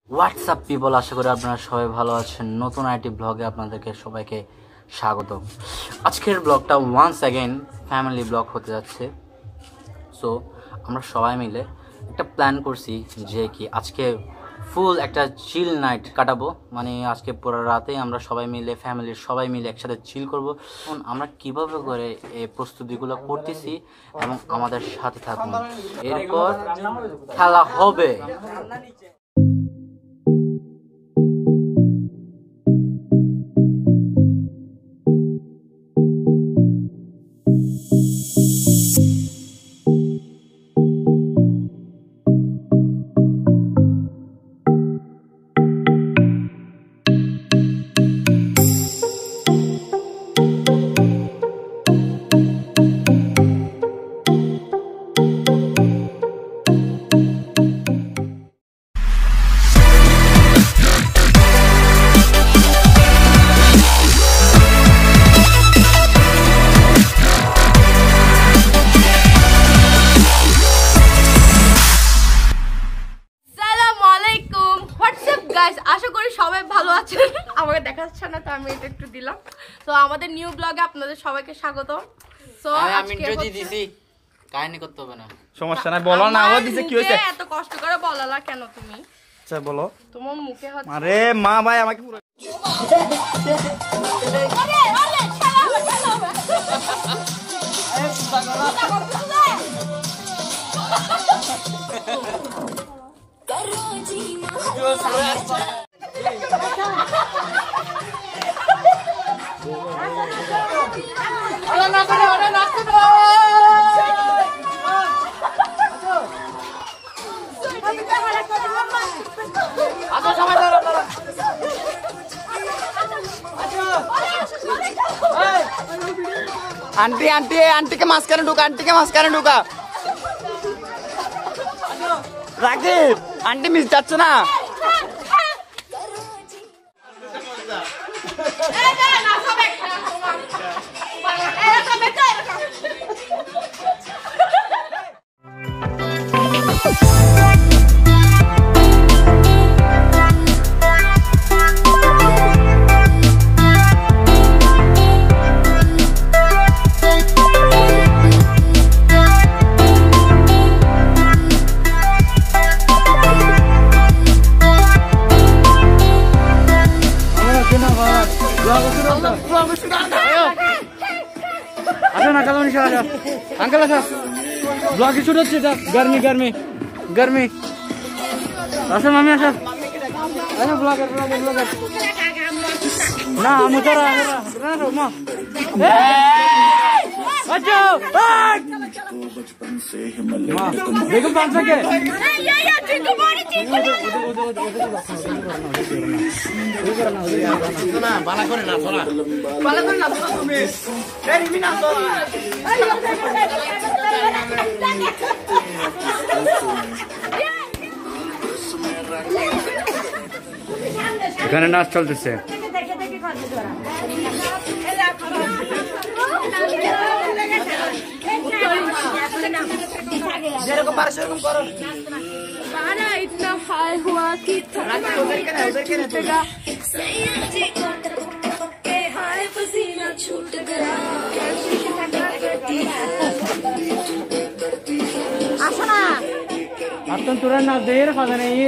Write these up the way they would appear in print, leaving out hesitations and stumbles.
WhatsApp people, আশা করি আপনারা সবাই ভালো আছেন। নতুন আইটি ব্লগে আপনাদেরকে সবাইকে স্বাগত। আজকের ব্লগটা ওয়ান্স অ্যাগেন ফ্যামিলি ব্লগ হতে যাচ্ছে। সো আমরা সবাই মিলে একটা প্ল্যান করছি যে কি আজকে ফুল একটা চিল নাইট কাটাবো, মানে আজকে পুরো রাতে আমরা সবাই মিলে ফ্যামিলির সবাই মিলে একসাথে চিল করব। এখন আমরা কিভাবে করে এই প্রস্তুতিগুলো করতেছি এবং আমাদের সাথে থাকুন, এরপর খেলা হবে। আশা করি সবাই ভালো আছেন। আমাকে দেখা যাচ্ছে না তো আমি এটা একটু দিলাম। তো আমাদের নিউ ব্লগে আপনাদের সবাইকে স্বাগত। সো আমি যদি দিছি কাহিনী করতে হবে না, সমস্যা নাই, বলো না। ও দিছে কি হইছে? এত কষ্ট করে বলালা কেন তুমি? আচ্ছা বলো। তোমার মুখে হচ্ছে আরে মা ভাই আমাকে পুরো आंटी आंटी आंटी के मास्कर ढूका, आंटी के मास्कर ढूका। राकीब आंटी मिस যাচ্ছে না। अंकल अच्छा ब्लॉग शूट होच्छे, गर्मी गर्मी गर्मी। अच्छा मम्मी अच्छा अच्छा ब्लॉगर ब्लॉगर ब्लॉगर ना मुतरा ना रो मा अच्छा मां देखो 500 के या ठीक मारी ठीक ना बाला करे ना सोना তুমি এই রিমি না সোনা এখানে নাচ চলতেছে। যেরকম পারে সেরকম করো। सारा इतना हाल हुआ कि हाय पसीना छूट गया। आसना अब तो तुरंत ना देर फादा नहीं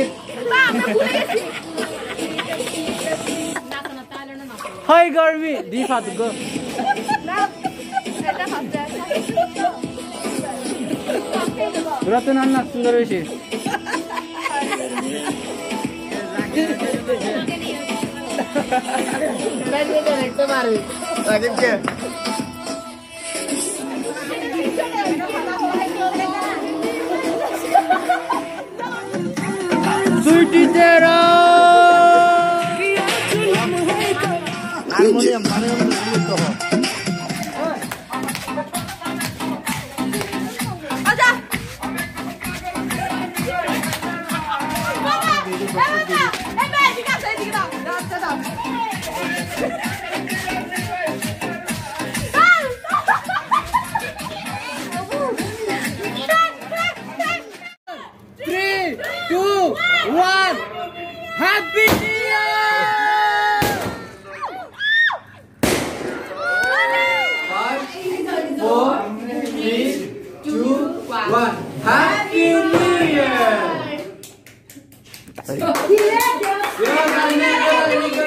हाय गर्मी दी फाद गो রতন না সুন্দর হয়েছে। সুইটি তেরা হারমোনিয়াম তো happy new year 1 happy new ইয়ার